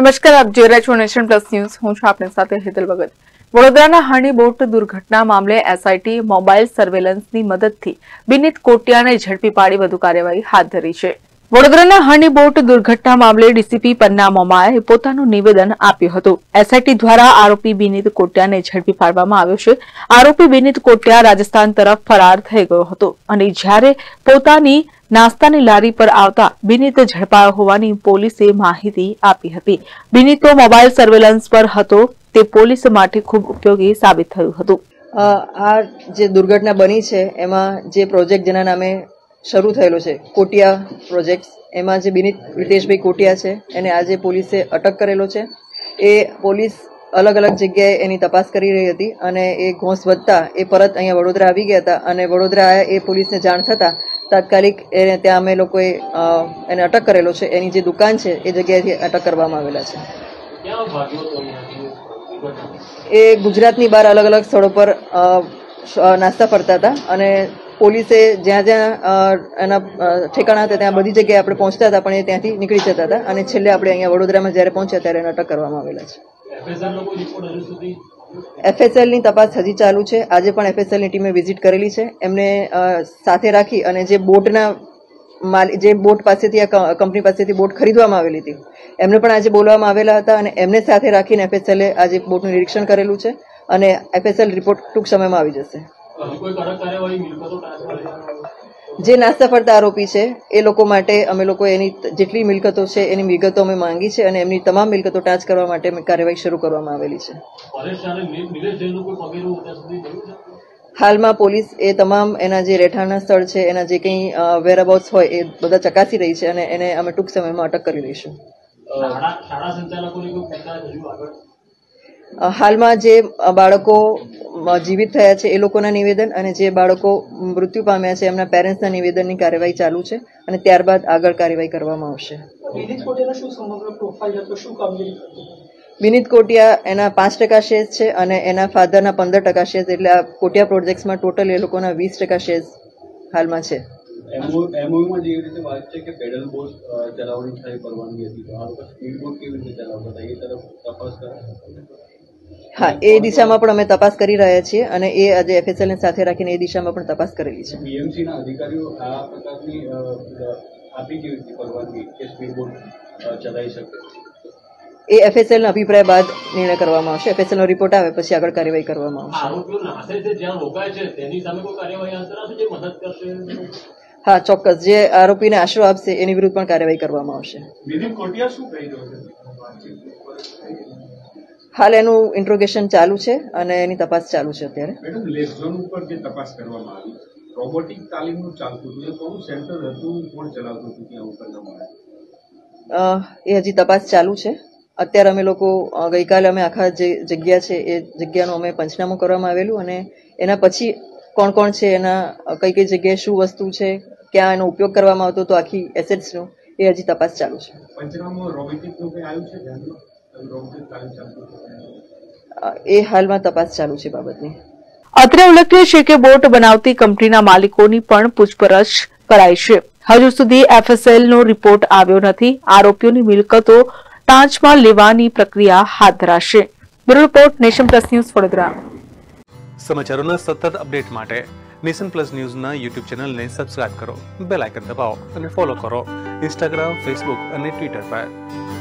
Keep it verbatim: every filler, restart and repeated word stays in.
નમસ્કાર, આપ જોઈ રહ્યા છો નેશન પ્લસ ન્યૂઝ. હું છું આપની સાથે હેતલ ભગત. વડોદરાના હરણી બોટ દુર્ઘટના મામલે એસઆઈટી મોબાઈલ સર્વેલન્સની મદદથી બિનિત કોટિયાને ઝડપી પાડી વધુ કાર્યવાહી હાથ ધરી છે. વડોદરાના હરણી બોટ દુર્ઘટના મામલે ડીસીપી પન્ના મોમાએ પોતાનું નિવેદન આપ્યું હતું. એસઆઈટી દ્વારા આરોપી બિનિત કોટિયાને ઝડપી પાડવામાં આવ્યો છે. આરોપી બિનિત કોટિયા રાજસ્થાન તરફ ફરાર થઈ ગયો હતો અને જ્યારે પોતાની નાસ્તાની લારી પર આવતા બિનિત ઝડપાયો હોવાની પોલીસે માહિતી આપી હતી. બિનિતો મોબાઈલ સર્વેલન્સ પર હતો તે પોલીસ માટે ખૂબ ઉપયોગી સાબિત થયું હતું. આ જે દુર્ઘટના બની છે એમાં જે પ્રોજેક્ટ જેના નામે શરૂ થયેલો છે કોટિયા પ્રોજેક્ટ, એમાં જે બિનિત વિટેશભાઈ કોટિયા છે એને આજે પોલીસે અટક કરેલો છે. એ પોલીસ અલગ અલગ જગ્યાએ એની તપાસ કરી રહી હતી અને એ ઘોંસ વધતા એ પરત અહીંયા વડોદરા આવી ગયા હતા અને વડોદરા એ પોલીસને જાણ થતા તાત્કાલિક એને ત્યાં અમે લોકોએ એને અટક કરેલો છે. એની જે દુકાન છે એ જગ્યાએથી અટક કરવામાં આવેલા છે. એ ગુજરાતની બહાર અલગ અલગ સ્થળો પર નાસ્તા ફરતા હતા અને પોલીસે જ્યાં જ્યાં એના ઠેકાણા હતા ત્યાં બધી જગ્યાએ આપણે પહોંચતા હતા પણ એ ત્યાંથી નીકળી જતા હતા અને છેલ્લે આપણે અહીંયા વડોદરામાં જ્યારે પહોંચ્યા ત્યારે એને અટક કરવામાં આવેલા છે. એફએસએલ ની તપાસ હજી ચાલુ છે. આજે પણ એફએસએલ ની ટીમે વિઝિટ કરેલી છે. એમને સાથે રાખી અને જે બોટના જે બોટ પાસેથી આ કંપની પાસેથી બોટ ખરીદવામાં આવેલી હતી એમને પણ આજે બોલવામાં આવેલા હતા અને એમને સાથે રાખીને એફએસએલે આજે બોટનું નિરીક્ષણ કરેલું છે અને એફએસએલ રિપોર્ટ ટૂંક સમયમાં આવી જશે. જે નાસ્તા ફરતા આરોપી છે એ લોકો માટે અમે લોકો એની જેટલી મિલકતો છે એની વિગતો અમે માંગી છે અને એમની તમામ મિલકતો ટાંચ કરવા માટે કાર્યવાહી શરૂ કરવામાં આવેલી છે. હાલમાં પોલીસ એ તમામ એના જે રહેઠાણના સ્થળ છે એના જે કંઈ વેરઅબાઉટ્સ હોય એ બધા ચકાસી રહી છે અને એને અમે ટૂંક સમયમાં અટક કરી દઈશું. હાલમાં જે બાળકો જીવિત થયા છે એ લોકોના નિવેદન અને જે બાળકો મૃત્યુ પામ્યા છે એમના પેરેન્ટ્સના નિવેદનની કાર્યવાહી ચાલુ છે અને ત્યારબાદ આગળ કાર્યવાહી કરવામાં આવશે. બિનિત કોટિયા એના પાંચ ટકા શેર છે અને એના ફાધરના પંદર ટકા શેર, એટલે આ કોટિયા પ્રોજેક્ટ્સમાં ટોટલ એ લોકોના વીસ ટકા શેર હાલમાં છે. એમઓયુમાં જેવી રીતે વાત છે કે પેડલ બોટ ચલાવવાની થાય પરવાનગી હતી, તો આ લોકો સ્પીડ બોટ કેવી રીતે ચલાવતા હતા એ તરફ તપાસ કરે? હા, એ દિશામાં પણ અમે તપાસ કરી રહ્યા છીએ અને એ આજે એફએસએલ ને સાથે રાખીને એ દિશામાં પણ તપાસ કરેલી છે. બીએમસી ના અધિકારીઓ આ પ્રકારની આપી કેવી રીતે પરવાનગી કે સ્પીડ બોટ ચલાવી શકે? એ એફએસએલ ના અભિપ્રાય બાદ નિર્ણય કરવામાં આવશે. એફએસએલ નો રિપોર્ટ આવે પછી આગળ કાર્યવાહી કરવામાં આવશે. હા, ચોક્કસ. જે આરોપીને આશરો આપશે એની વિરુદ્ધ પણ કાર્યવાહી કરવામાં આવશે. હાલ એનું ઇન્ટ્રોગેશન ચાલુ છે અને એની તપાસ ચાલુ છે અત્યારે. તપાસ કરવામાં આવી, રોબોટિક તાલીમનું ચાલતું હતું, કોનું સેન્ટર હતું, કોણ ચલાવતું હતું ત્યાં ઉપર? એ હજી તપાસ ચાલુ છે. અત્યારે અમે લોકો ગઈકાલે અમે આખા જે જગ્યા છે એ જગ્યાનું અમે પંચનામું કરવામાં આવેલું અને એના પછી કોણ કોણ છે, એના કઈ કઈ જગ્યાએ શું વસ્તુ છે, ક્યાં એનો ઉપયોગ કરવામાં આવતો હતો, આખી એસેટ્સનું, એ હજી તપાસ ચાલુ છે. એ હાલમાં તપાસ ચાલુ છે બાબતની. અત્રે ઉલ્લેખનીય છે કે બોટ બનાવતી કંપનીના માલિકોની પણ પૂછપરછ કરાઈ છે. હજુ સુધી એફએસએલ નો રિપોર્ટ આવ્યો નથી. આરોપીઓની મિલકતો ટાંચમાં લેવાની પ્રક્રિયા હાથ ધરાશે. Bureau report, Nation Plus News, Vadodara. સમાચારોના સતત અપડેટ માટે નેશન પ્લસ ન્યૂઝના યુટ્યુબ ચેનલને સબસ્ક્રાઇબ કરો, બેલ આઇકન દબાવો અને ફોલો કરો ઇન્સ્ટાગ્રામ, ફેસબુક અને ટ્વિટર પર.